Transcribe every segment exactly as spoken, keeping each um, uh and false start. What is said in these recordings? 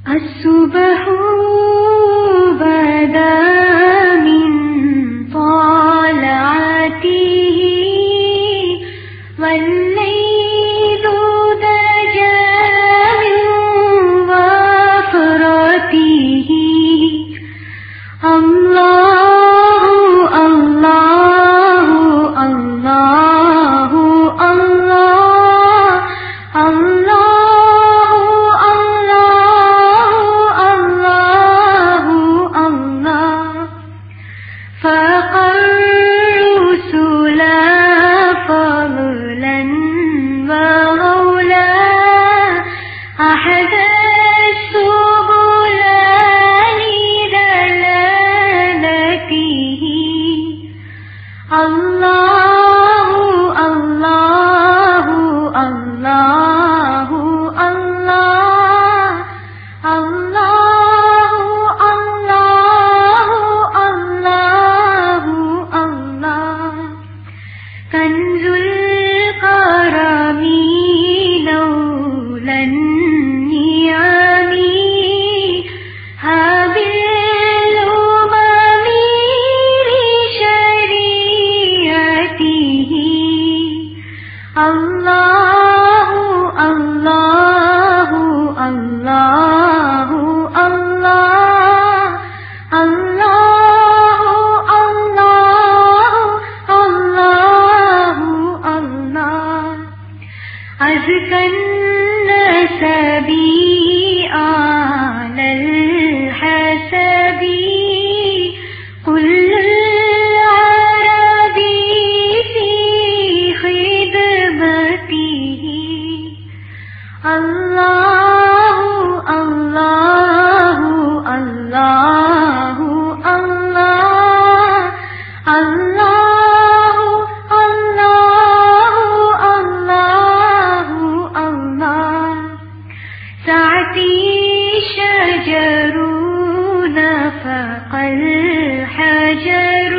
الصبح بدا من طلعته والليل دجى من وفرته الله الله الله الله الله الله الله فاق الرسل فضلا وغولا أحد السبل لدلالته الله الله الله الله الله الله الله كنز الكرم لولا النعم هذه الأمم لشريعته الله الله الله الله الله الله الله أزكى النسب على الحسب كل العرب في خدمته الله الله الله الله الله الله الله سعتي شجر نفق الحجر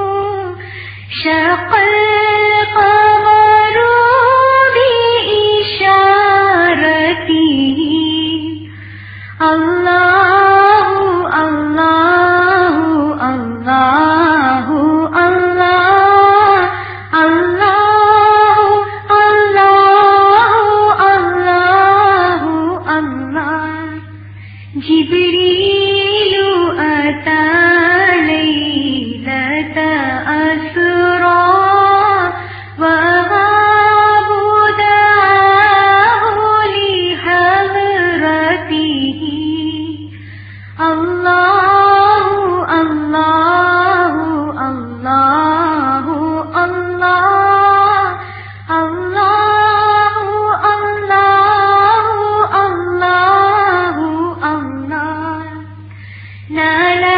شق القمر بإشارته الله الله الله الله الله الله الله جبريل أتى ليلة أسرى وهاب دعاه لحضرته الله الله الله الله الله الله الله الله لا لا